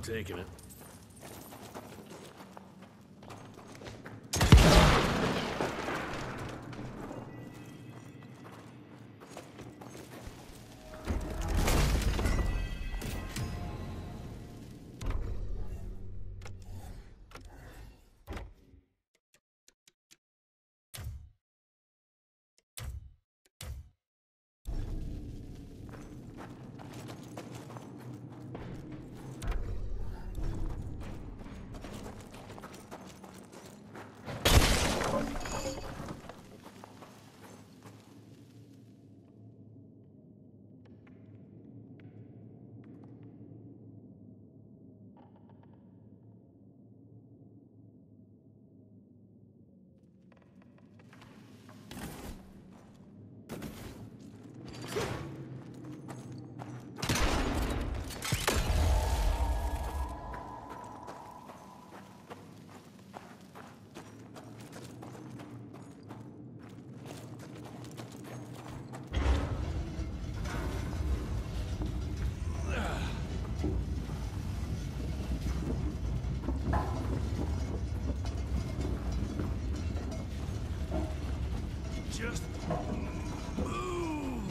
taking it. Just move.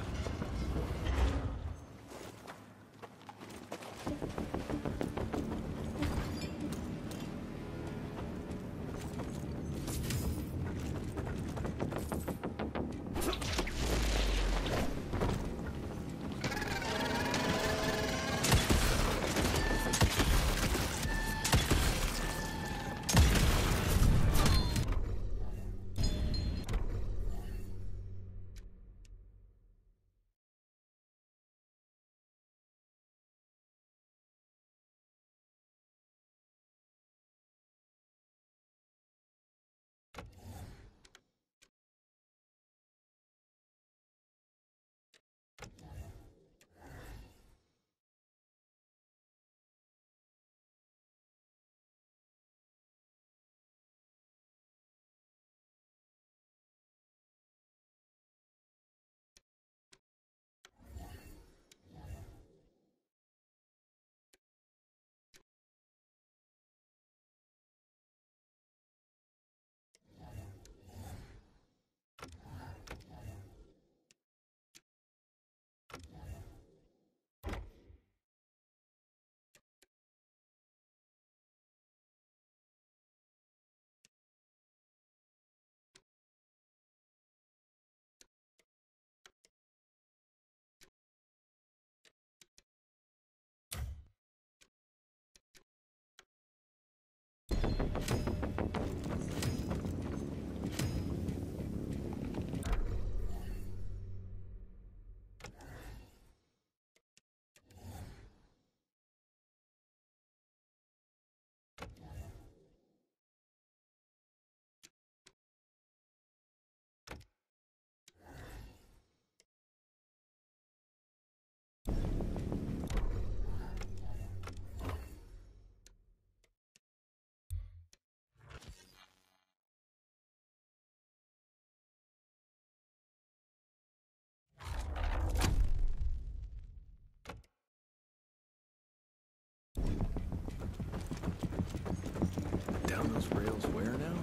Down those rails where now?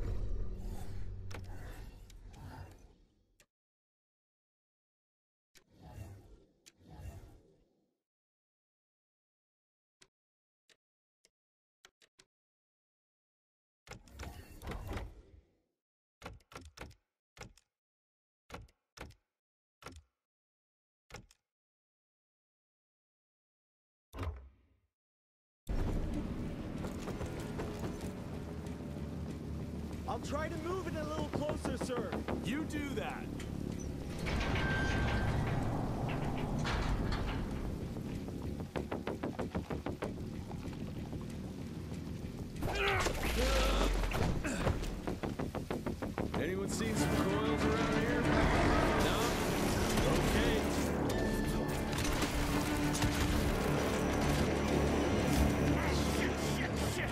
I'll try to move it a little closer, sir. You do that. Anyone seen some coils around here? No? Okay. Shit!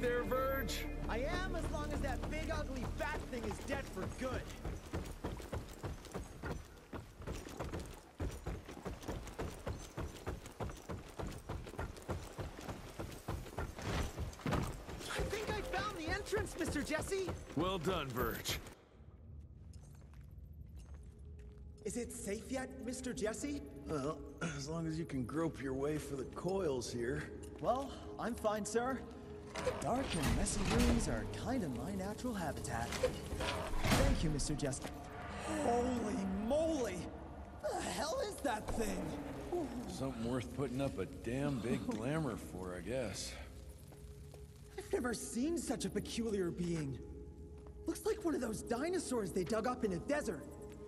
there, Verge? I am, as long as that big ugly fat thing is dead for good. I think I found the entrance, Mr. Jesse. Well done, Verge. Is it safe yet, Mr. Jesse? Well, as long as you can grope your way for the coils here. Well, I'm fine, sir. The dark and messy rooms are kind of my natural habitat. Thank you, Mr. Jesse. Holy moly! The hell is that thing? Something worth putting up a damn big glamour for, I guess. I've never seen such a peculiar being. Looks like one of those dinosaurs they dug up in a desert.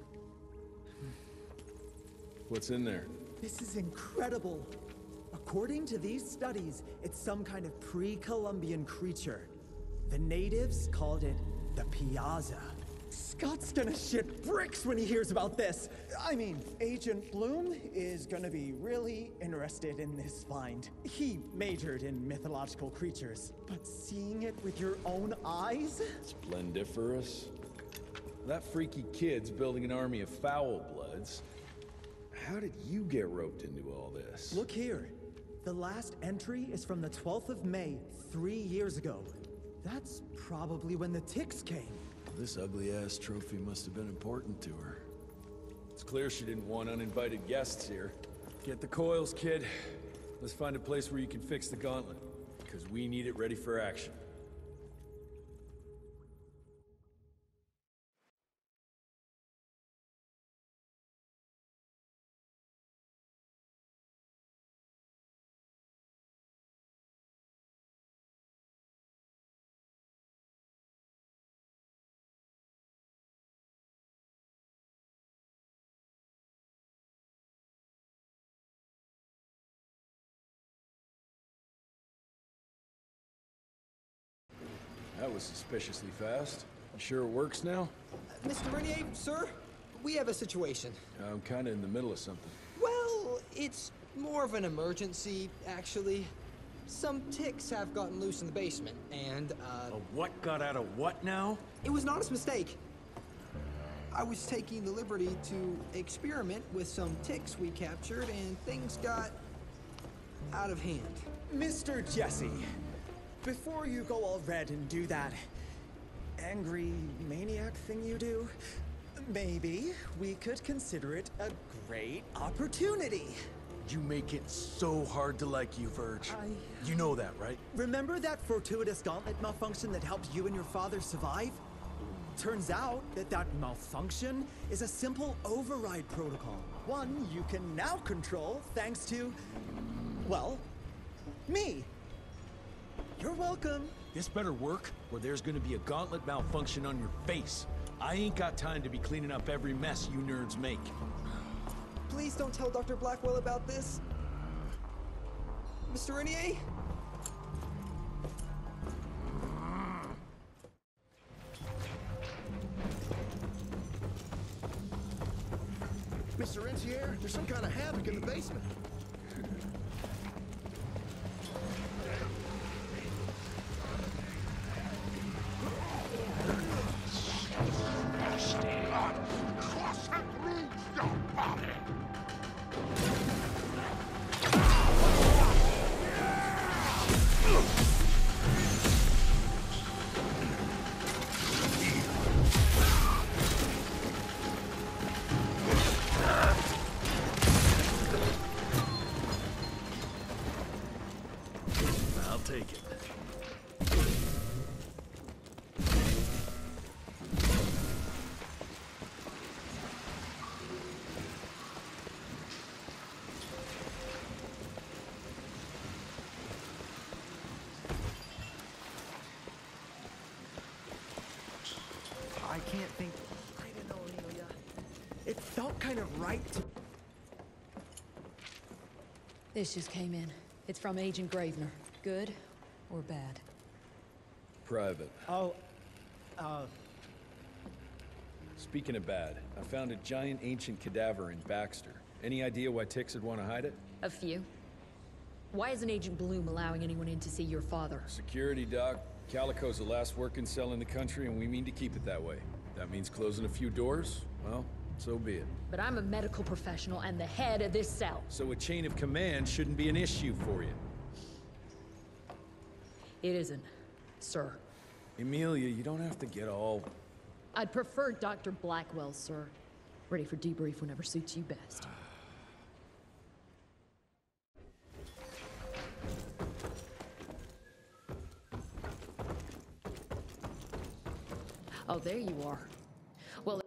What's in there? This is incredible. According to these studies, it's some kind of pre-Columbian creature. The natives called it the Piazza. Scott's gonna shit bricks when he hears about this. I mean, Agent Bloom is gonna be really interested in this find. He majored in mythological creatures, but seeing it with your own eyes? Splendiferous. That freaky kid's building an army of foul bloods. How did you get roped into all this? Look here. The last entry is from the 12th of May, 3 years ago. That's probably when the ticks came. This ugly-ass trophy must have been important to her. It's clear she didn't want uninvited guests here. Get the coils, kid. Let's find a place where you can fix the gauntlet, because we need it ready for action. That was suspiciously fast. You sure it works now? Mr. Renier, sir, we have a situation. I'm kinda in the middle of something. Well, it's more of an emergency, actually. Some ticks have gotten loose in the basement, and, What got out of what now? it was an honest mistake. I was taking the liberty to experiment with some ticks we captured, and things got out of hand. Mr. Jesse, before you go all red and do that angry maniac thing you do, maybe we could consider it a great opportunity. You make it so hard to like you, Verge. You know that, right? Remember that fortuitous gauntlet malfunction that helped you and your father survive? Turns out that that malfunction is a simple override protocol. One you can now control thanks to, well, me. You're welcome. This better work, or there's gonna be a gauntlet malfunction on your face. I ain't got time to be cleaning up every mess you nerds make. Please don't tell Dr. Blackwell about this. Mr. Renier? Mr. Rentier, there's some kind of havoc in the basement. I'll take it. I can't think. I don't know, Amelia. It felt kind of right to. This just came in. It's from Agent Gravener. Good or bad? Private. Oh, Speaking of bad, I found a giant ancient cadaver in Baxter. Any idea why ticks would want to hide it? A few. Why isn't Agent Bloom allowing anyone in to see your father? Security, Doc. Calico's the last working cell in the country, and we mean to keep it that way. That means closing a few doors? Well, so be it. But I'm a medical professional and the head of this cell. So a chain of command shouldn't be an issue for you. It isn't, sir. Emilia, you don't have to get all... I'd prefer Dr. Blackwell, sir. Ready for debrief whenever suits you best. Oh, there you are. Well...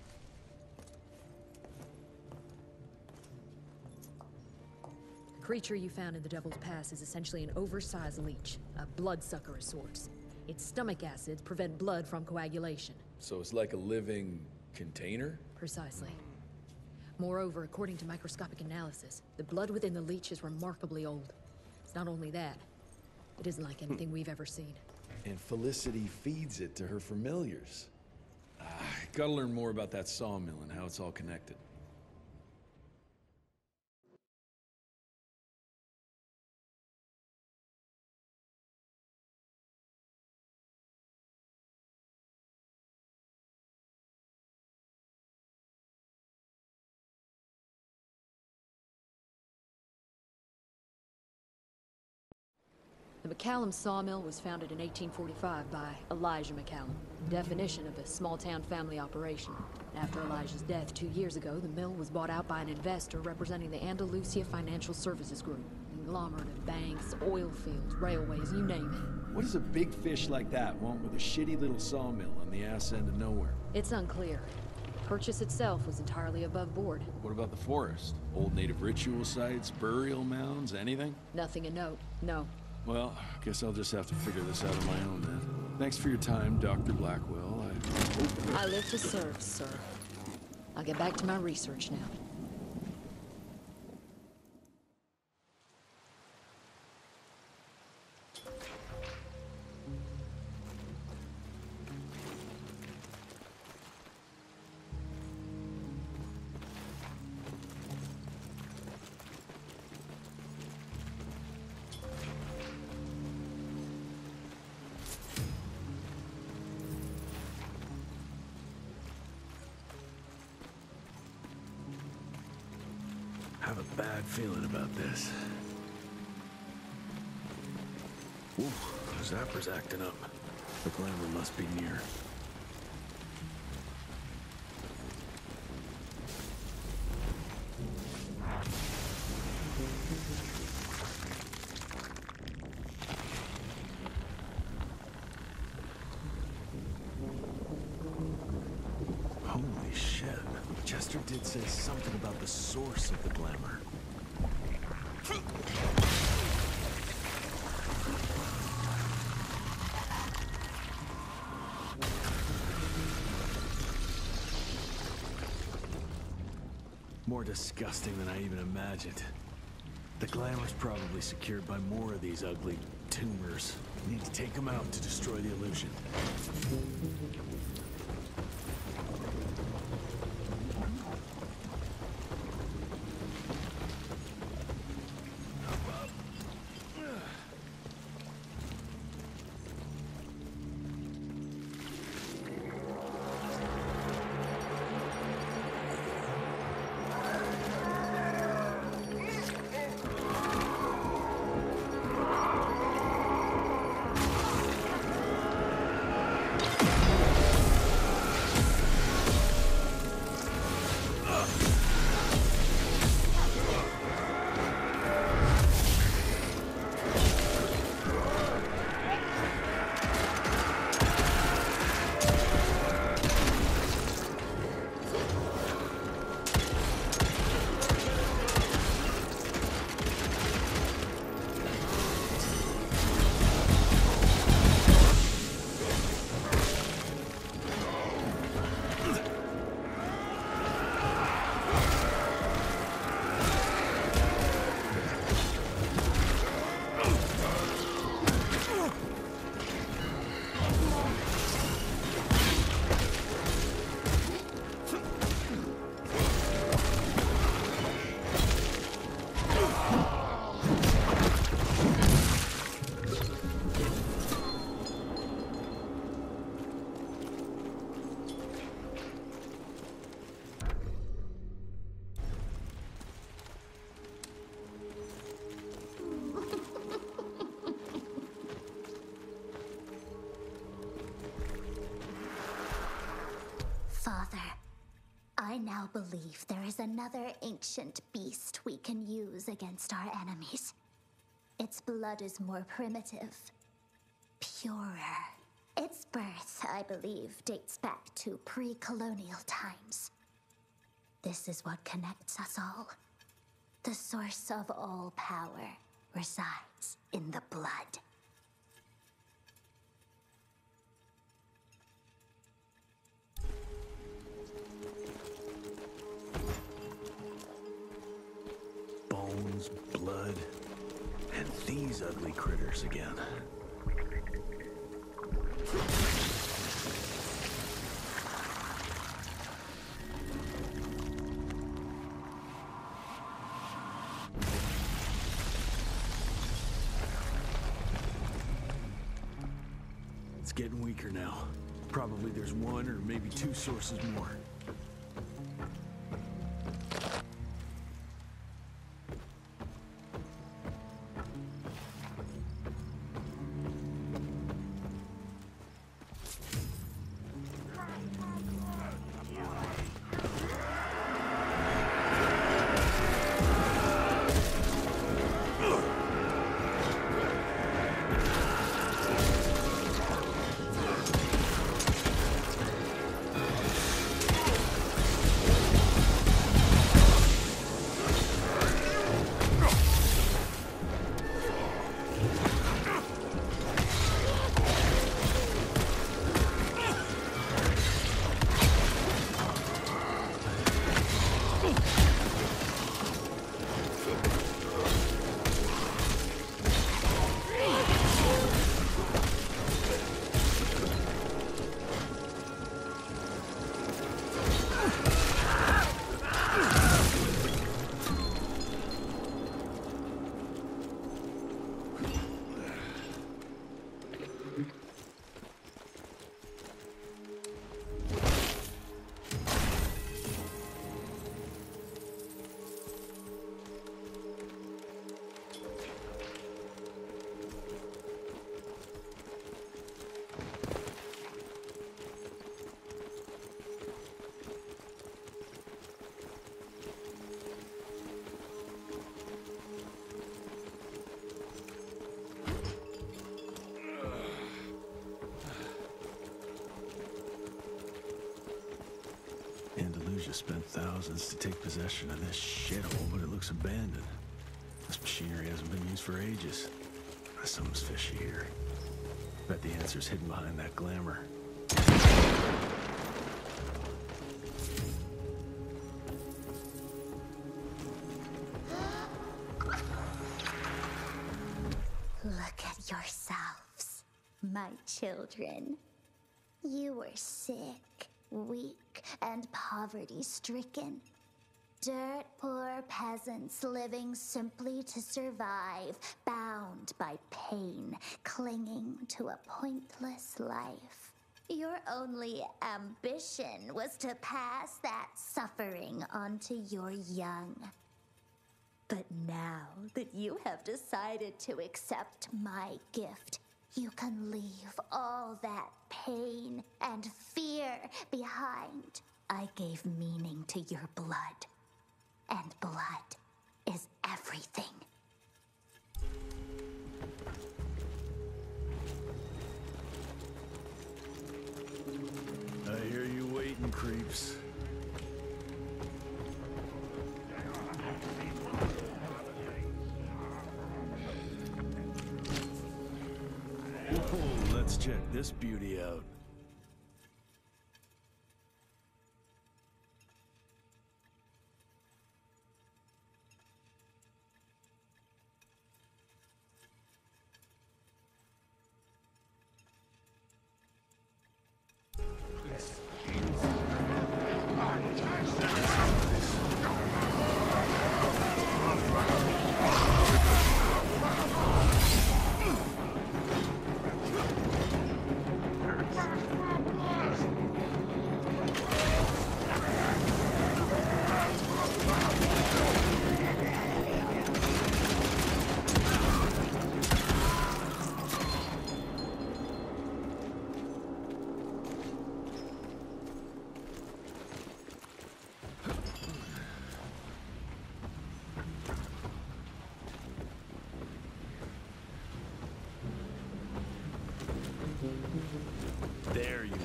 The creature you found in the Devil's Pass is essentially an oversized leech, a bloodsucker of sorts. Its stomach acids prevent blood from coagulation. So it's like a living container? Precisely. Moreover, according to microscopic analysis, the blood within the leech is remarkably old. It's not only that, it isn't like anything we've ever seen. And Felicity feeds it to her familiars. Gotta learn more about that sawmill and how it's all connected. The McCallum sawmill was founded in 1845 by Elijah McCallum, definition of a small-town family operation. After Elijah's death 2 years ago, the mill was bought out by an investor representing the Andalusia Financial Services Group. A conglomerate of banks, oil fields, railways, you name it. What does a big fish like that want with a shitty little sawmill on the ass end of nowhere? It's unclear. The purchase itself was entirely above board. What about the forest? Old native ritual sites, burial mounds, anything? Nothing of note, no. Well, guess I'll just have to figure this out on my own then. Thanks for your time, Dr. Blackwell. I live to serve, sir. I'll get back to my research now. I have a bad feeling about this. Ooh, Zapper's acting up. The glamour must be near. Holy shit. Chester did say something about the source of the glamour. More disgusting than I even imagined. The glamour's probably secured by more of these ugly tumors. Need to take them out to destroy the illusion. believe there is another ancient beast we can use against our enemies. Its blood is more primitive, purer. Its birth, I believe, dates back to pre-colonial times. This is what connects us all. The source of all power resides in the blood. Bones, blood, and these ugly critters again. It's getting weaker now. Probably there's one or maybe two sources more. Andalusia spent thousands to take possession of this shithole, but it looks abandoned. This machinery hasn't been used for ages. Something's fishy here. Bet the answer's hidden behind that glamour. Look at yourselves, my children. You were sick, weak, and poverty-stricken. Dirt poor peasants living simply to survive, bound by pain, clinging to a pointless life. Your only ambition was to pass that suffering on to your young. But now that you have decided to accept my gift, you can leave all that pain and fear behind. I gave meaning to your blood, and blood is everything. I hear you waiting, creeps. Oh, let's check this beauty out.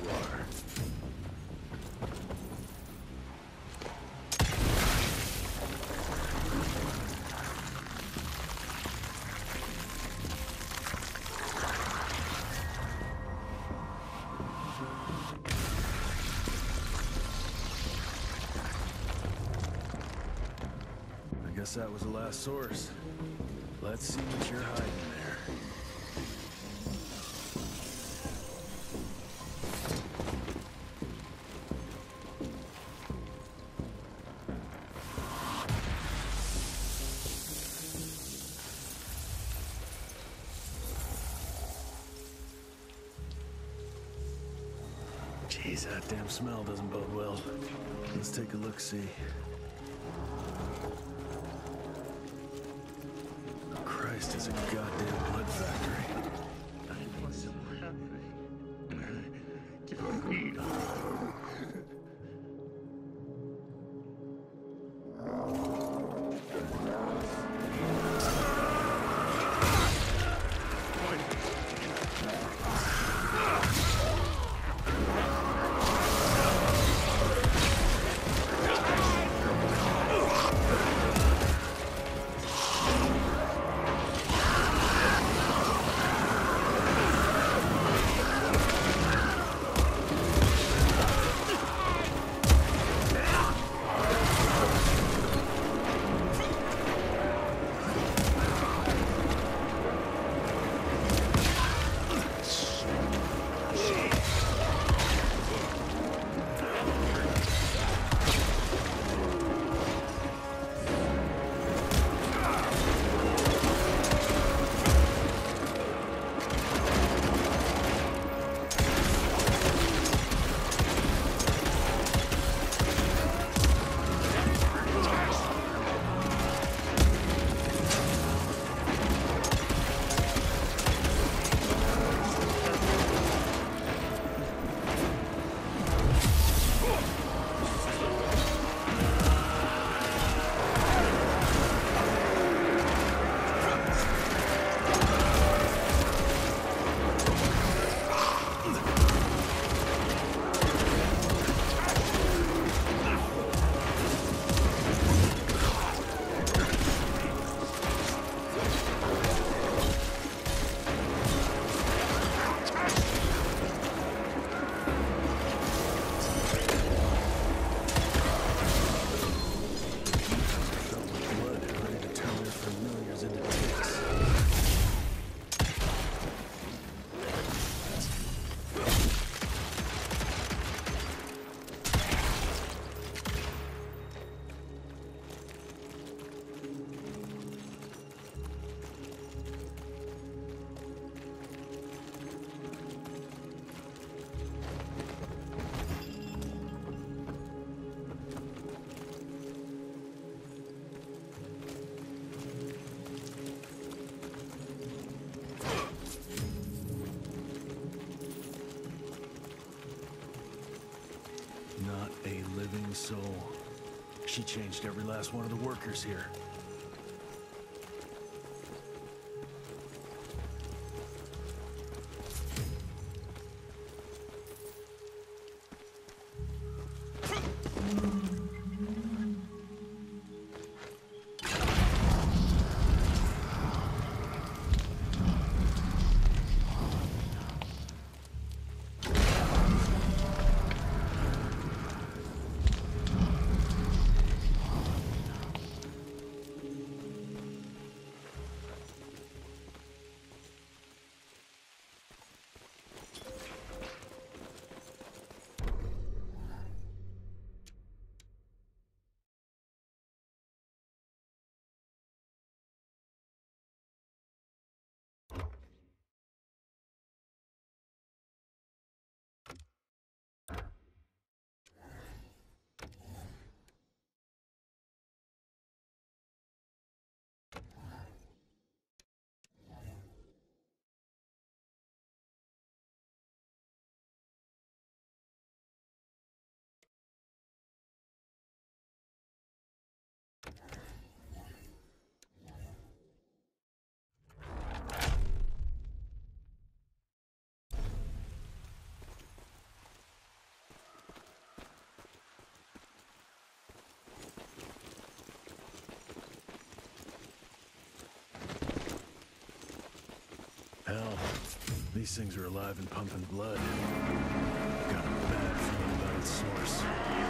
far. I guess that was the last source. Let's see what you're hiding there. Jeez, that damn smell doesn't bode well. Let's take a look-see. Christ, it's a goddamn blood factory. I was so happy to meet her. Not a living soul. She changed every last one of the workers here. These things are alive and pumping blood. Got a bad feeling about its source.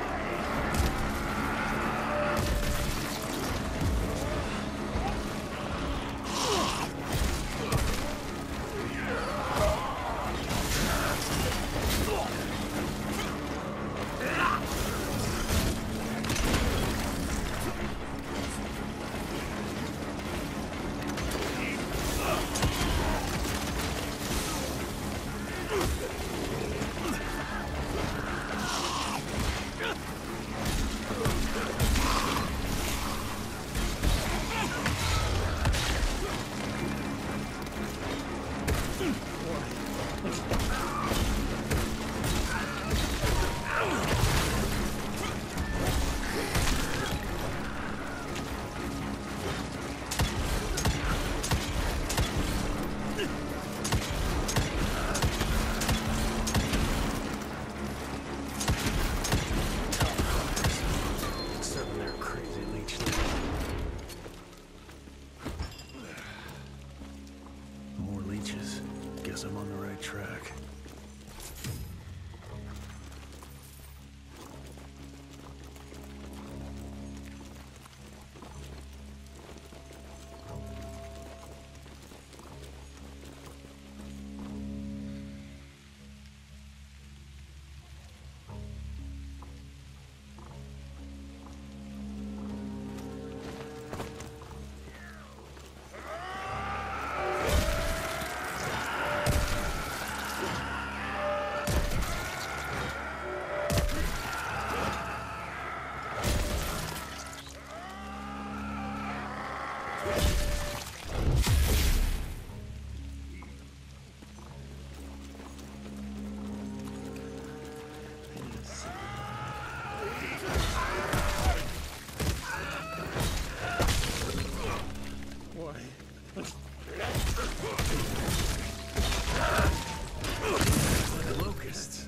Guess I'm on the right track. Locusts.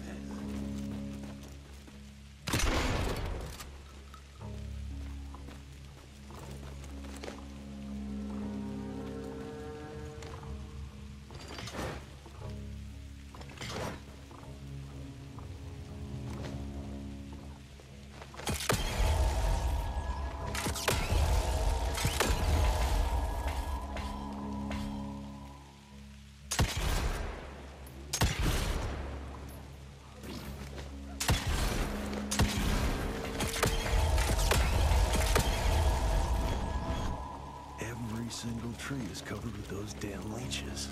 Single tree is covered with those damn leeches.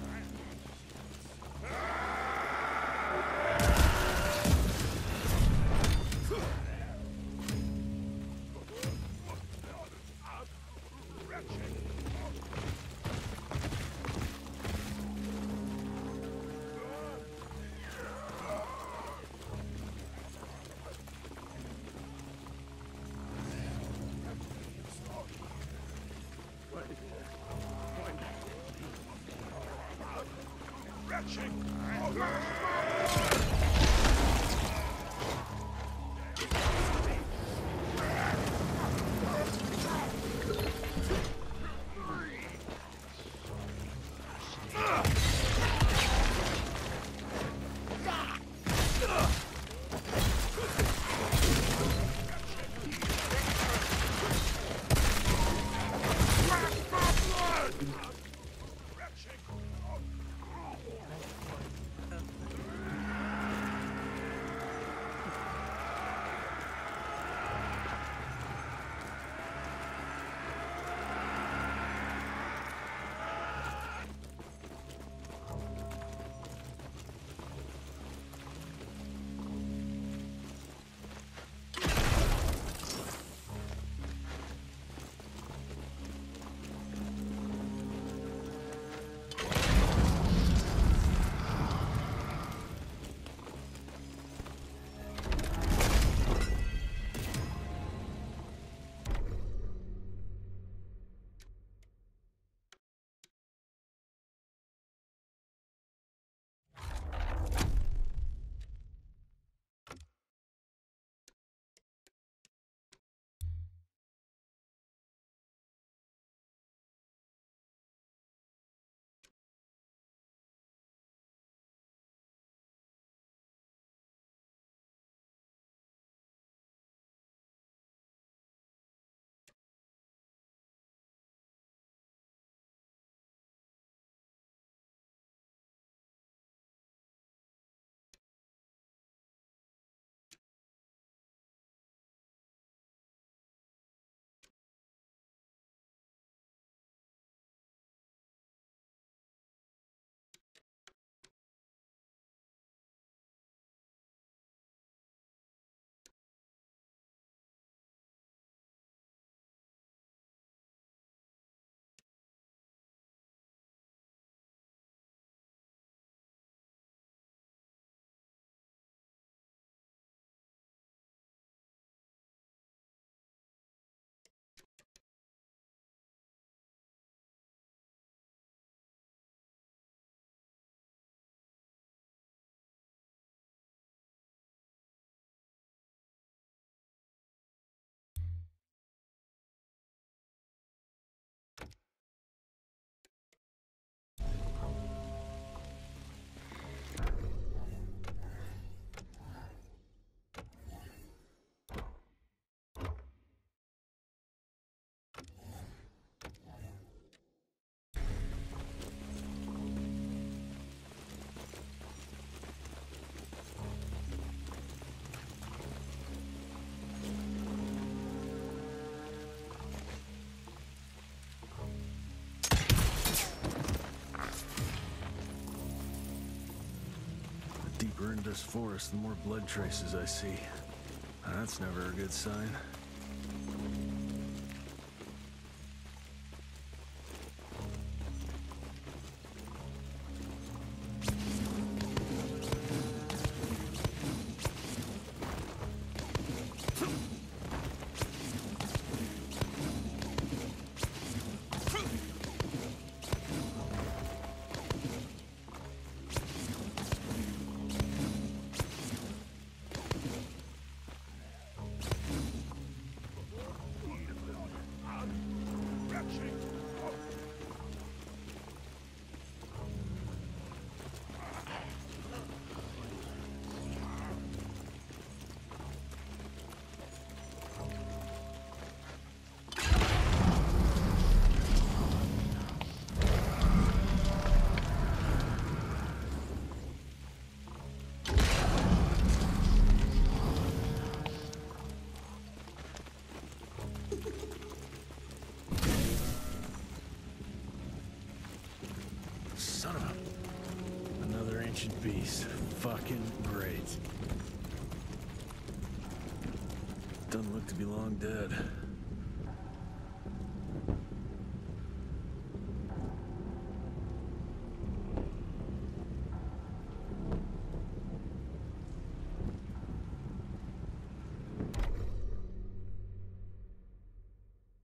this forest, the more blood traces I see. That's never a good sign. Son of a... Another ancient beast. Fucking great. Doesn't look to be long dead.